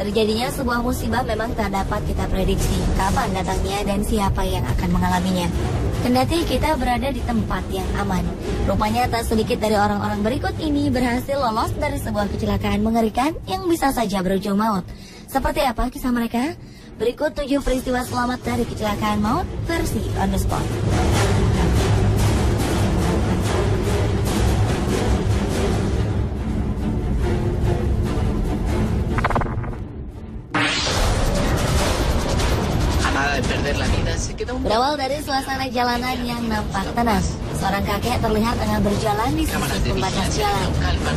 Terjadinya sebuah musibah memang tak dapat kita prediksi kapan datangnya dan siapa yang akan mengalaminya. Kendati kita berada di tempat yang aman, rupanya tak sedikit dari orang-orang berikut ini berhasil lolos dari sebuah kecelakaan mengerikan yang bisa saja berujung maut. Seperti apa kisah mereka? Berikut 7 peristiwa selamat dari kecelakaan maut versi on the spot. Berawal dari suasana jalanan yang nampak tenang, seorang kakek terlihat tengah berjalan di sisi pembatas jalan.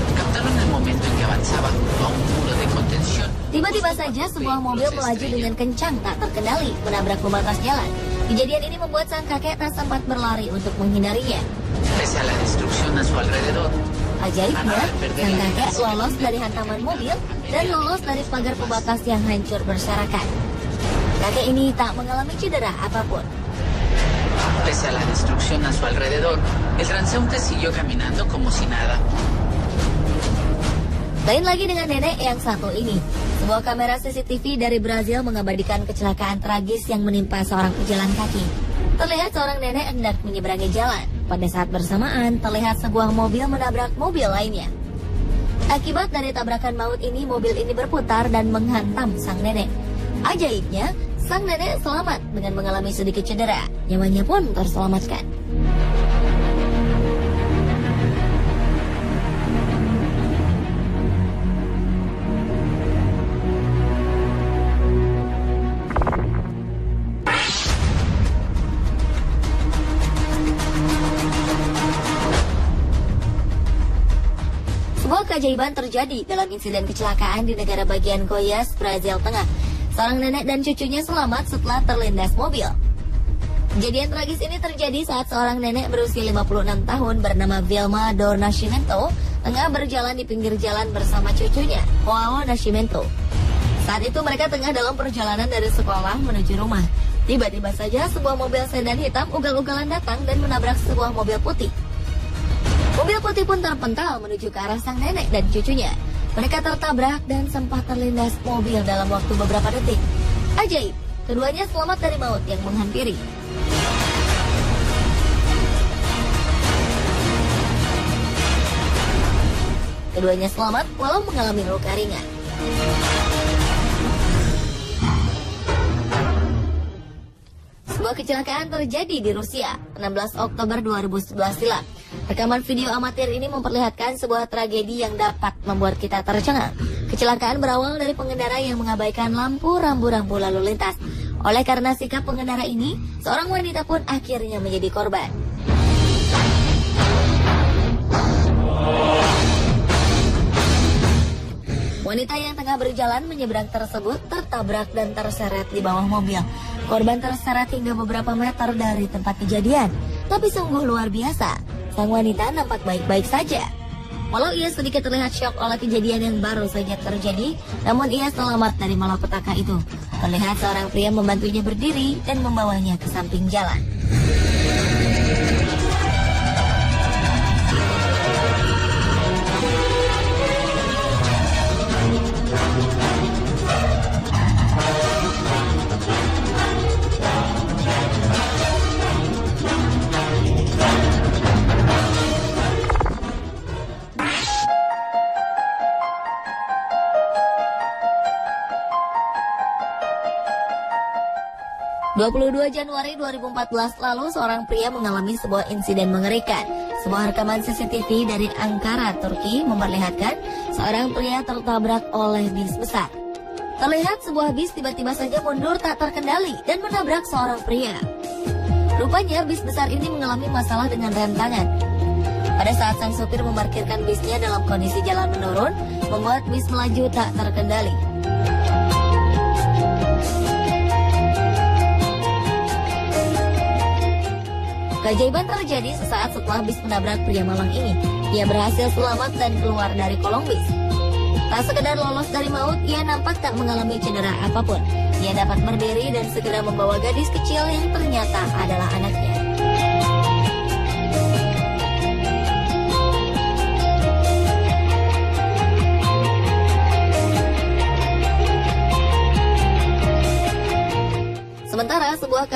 Tiba-tiba saja sebuah mobil melaju dengan kencang tak terkendali menabrak pembatas jalan. Kejadian ini membuat sang kakek tak sempat berlari untuk menghindarinya. Ajaibnya, sang kakek lolos dari hantaman mobil dan lolos dari pagar pembatas yang hancur berserakan. Kakek ini tak mengalami cedera apapun. Pese a la destrucción a su alrededor, el transeúnte siguió caminando como si nada. Lain lagi dengan nenek yang satu ini. Sebuah kamera CCTV dari Brazil mengabadikan kecelakaan tragis yang menimpa seorang pejalan kaki. Terlihat seorang nenek hendak menyeberangi jalan. Pada saat bersamaan, terlihat sebuah mobil menabrak mobil lainnya. Akibat dari tabrakan maut ini, mobil ini berputar dan menghantam sang nenek. Ajaibnya, sang nenek selamat dengan mengalami sedikit cedera. Nyawanya pun terselamatkan. Sebuah keajaiban terjadi dalam insiden kecelakaan di negara bagian Goiás, Brazil Tengah. Seorang nenek dan cucunya selamat setelah terlindas mobil. Kejadian tragis ini terjadi saat seorang nenek berusia 56 tahun bernama Vilma do Nascimento tengah berjalan di pinggir jalan bersama cucunya, João Nascimento. Saat itu mereka tengah dalam perjalanan dari sekolah menuju rumah. Tiba-tiba saja sebuah mobil sedan hitam ugal-ugalan datang dan menabrak sebuah mobil putih. Mobil putih pun terpental menuju ke arah sang nenek dan cucunya. Mereka tertabrak dan sempat terlindas mobil dalam waktu beberapa detik. Ajaib, keduanya selamat dari maut yang menghampiri. Keduanya selamat walau mengalami luka ringan. Sebuah kecelakaan terjadi di Rusia 16 Oktober 2011 silam. Rekaman video amatir ini memperlihatkan sebuah tragedi yang dapat membuat kita tercengang. Kecelakaan berawal dari pengendara yang mengabaikan lampu rambu-rambu lalu lintas. Oleh karena sikap pengendara ini, seorang wanita pun akhirnya menjadi korban. Wanita yang tengah berjalan menyeberang tersebut tertabrak dan terseret di bawah mobil. Korban terseret hingga beberapa meter dari tempat kejadian. Tapi sungguh luar biasa, sang wanita nampak baik-baik saja. Walau ia sedikit terlihat syok oleh kejadian yang baru saja terjadi, namun ia selamat dari malapetaka itu. Terlihat seorang pria membantunya berdiri dan membawanya ke samping jalan. ...22 Januari 2014 lalu seorang pria mengalami sebuah insiden mengerikan. Sebuah rekaman CCTV dari Ankara, Turki memperlihatkan seorang pria tertabrak oleh bis besar. Terlihat sebuah bis tiba-tiba saja mundur tak terkendali dan menabrak seorang pria. Rupanya bis besar ini mengalami masalah dengan rem tangan. Pada saat sang supir memarkirkan bisnya dalam kondisi jalan menurun, membuat bis melaju tak terkendali. Keajaiban terjadi sesaat setelah bis menabrak pria malang ini. Ia berhasil selamat dan keluar dari kolong bis. Tak sekedar lolos dari maut, ia nampak tak mengalami cedera apapun. Ia dapat berdiri dan segera membawa gadis kecil yang ternyata adalah anaknya.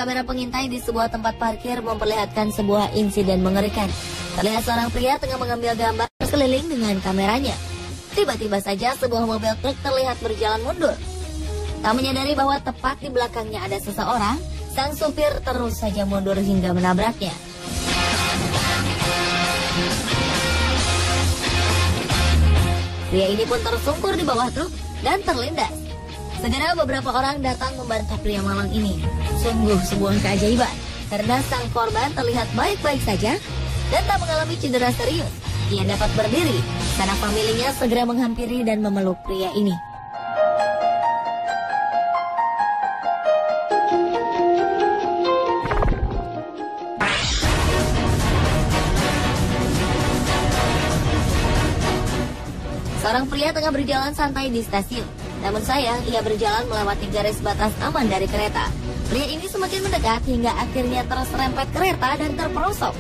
kamera pengintai di sebuah tempat parkir memperlihatkan sebuah insiden mengerikan. Terlihat seorang pria tengah mengambil gambar sekeliling dengan kameranya. Tiba-tiba saja sebuah mobil truk terlihat berjalan mundur. Tak menyadari bahwa tepat di belakangnya ada seseorang, sang supir terus saja mundur hingga menabraknya. Pria ini pun tersungkur di bawah truk dan terlindas. Segera beberapa orang datang membantu pria malang ini. Sungguh sebuah keajaiban, karena sang korban terlihat baik-baik saja dan tak mengalami cedera serius. Ia dapat berdiri, sanak familinya segera menghampiri dan memeluk pria ini. Seorang pria tengah berjalan santai di stasiun. Namun sayang, ia berjalan melewati garis batas aman dari kereta. Pria ini semakin mendekat hingga akhirnya terserempet kereta dan terperosok.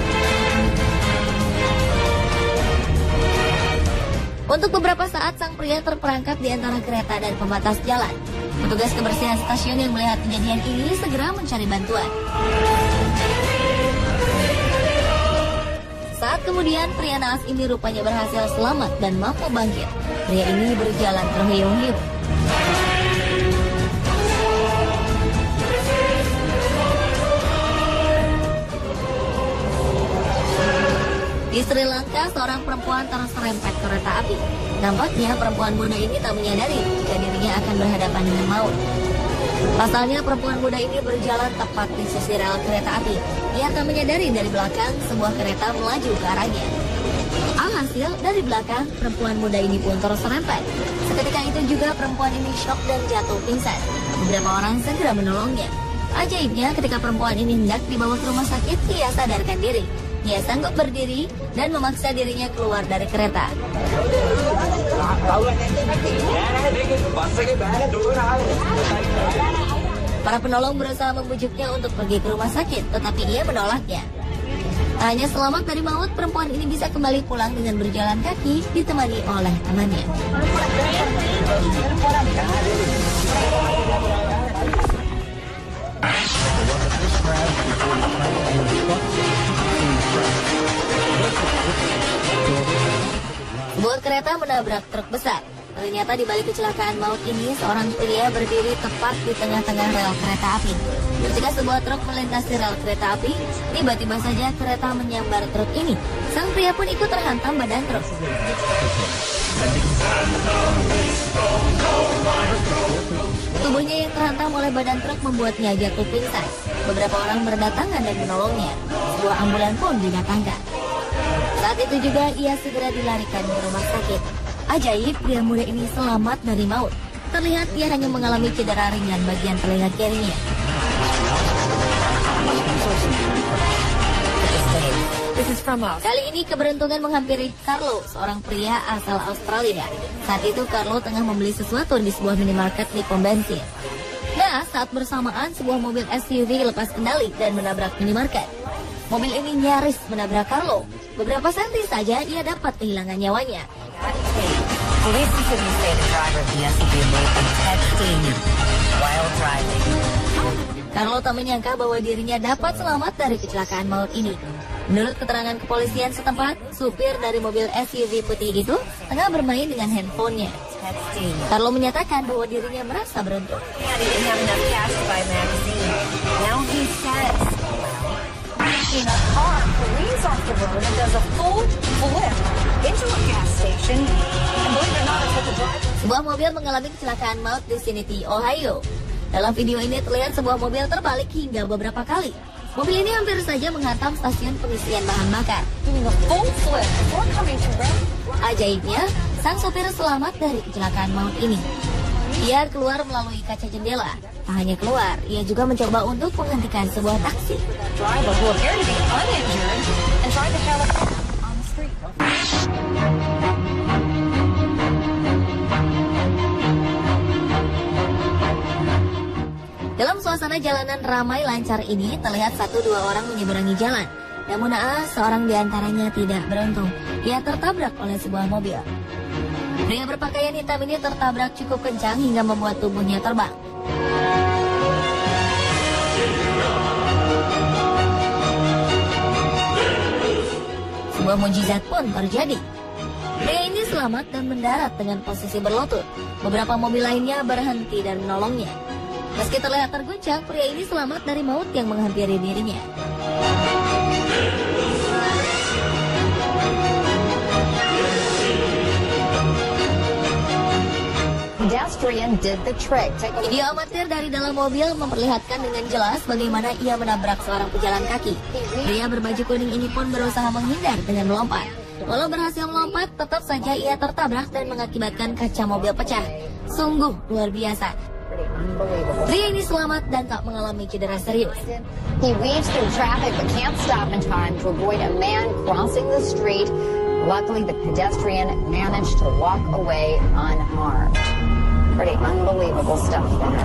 Untuk beberapa saat, sang pria terperangkap di antara kereta dan pembatas jalan. Petugas kebersihan stasiun yang melihat kejadian ini segera mencari bantuan. Saat kemudian, pria naas ini rupanya berhasil selamat dan mampu bangkit. Pria ini berjalan terhuyung-huyung. Di Sri Lanka, seorang perempuan terserempet kereta api. Nampaknya perempuan muda ini tak menyadari jika dirinya akan berhadapan dengan maut. Pasalnya, perempuan muda ini berjalan tepat di sisi rel kereta api. Ia tak menyadari dari belakang sebuah kereta melaju ke arahnya. Alhasil, dari belakang, perempuan muda ini pun terserempet. Seketika itu juga perempuan ini syok dan jatuh pingsan. Beberapa orang segera menolongnya. Ajaibnya, ketika perempuan ini hendak dibawa ke rumah sakit, ia sadarkan diri. Ia sanggup berdiri dan memaksa dirinya keluar dari kereta. Para penolong berusaha membujuknya untuk pergi ke rumah sakit, tetapi ia menolaknya. Hanya selamat dari maut, perempuan ini bisa kembali pulang dengan berjalan kaki ditemani oleh temannya. Sebuah kereta menabrak truk besar. Ternyata di balik kecelakaan maut ini, seorang pria berdiri tepat di tengah-tengah rel kereta api. Ketika sebuah truk melintasi rel kereta api, tiba-tiba saja kereta menyambar truk ini. Sang pria pun ikut terhantam badan truk. Tubuhnya yang terhantam oleh badan truk membuatnya jatuh pingsan. Beberapa orang berdatangan dan menolongnya. Sebuah ambulan pun didatangkan. Saat itu juga ia segera dilarikan ke rumah sakit. Ajaib, pria muda ini selamat dari maut. Terlihat ia hanya mengalami cedera ringan bagian telinga kirinya. Kali ini keberuntungan menghampiri Carlo, seorang pria asal Australia. Saat itu Carlo tengah membeli sesuatu di sebuah minimarket di pom bensin. Nah, saat bersamaan sebuah mobil SUV lepas kendali dan menabrak minimarket. Mobil ini nyaris menabrak Carlo. Beberapa senti saja ia dapat kehilangan nyawanya. Carlo tak menyangka bahwa dirinya dapat selamat dari kecelakaan maut ini. Menurut keterangan kepolisian setempat, supir dari mobil SUV putih itu tengah bermain dengan handphonenya. Carlo menyatakan bahwa dirinya merasa beruntung. In a car, police off the road and does a full flip into a gas station. And believe it or not, it's what the driver... Sebuah mobil mengalami kecelakaan maut di Cincinnati, Ohio. Dalam video ini terlihat sebuah mobil terbalik hingga beberapa kali. Mobil ini hampir saja menghantam stasiun pengisian bahan bakar. Doing a full flip before coming to rest. Ajaibnya, sang sopir selamat dari kecelakaan maut ini. Ia keluar melalui kaca jendela. Tak hanya keluar, ia juga mencoba untuk menghentikan sebuah taksi. Driver who appeared to be uninjured and tried to hail a cab on the street. Dalam suasana jalanan ramai lancar ini, terlihat 1-2 orang menyeberangi jalan. Namun seorang di antaranya tidak beruntung. Ia tertabrak oleh sebuah mobil. Pria berpakaian hitam ini tertabrak cukup kencang hingga membuat tubuhnya terbang. sebuah mukjizat pun terjadi. Pria ini selamat dan mendarat dengan posisi berlutut. Beberapa mobil lainnya berhenti dan menolongnya. Meski terlihat terguncang, pria ini selamat dari maut yang menghampiri dirinya. Pedestrian did the trick. Video amatir dari dalam mobil memperlihatkan dengan jelas bagaimana ia menabrak seorang pejalan kaki. Pria berbaju kuning ini pun berusaha menghindar dengan melompat. Walau berhasil melompat, tetap saja ia tertabrak dan mengakibatkan kaca mobil pecah. Sungguh luar biasa. Pria ini selamat dan tak mengalami cedera serius. He weaves through traffic but can't stop in time to avoid a man crossing the street. Luckily, the pedestrian managed to walk away unharmed. Pretty unbelievable stuff there.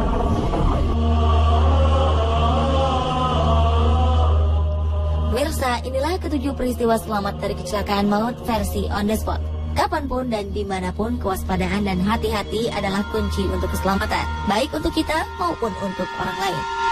Mirsa, inilah ketujuh peristiwa selamat dari kecelakaan maut versi on the spot. Kapanpun dan dimanapun, kewaspadaan dan hati-hati adalah kunci untuk keselamatan, baik untuk kita maupun untuk orang lain.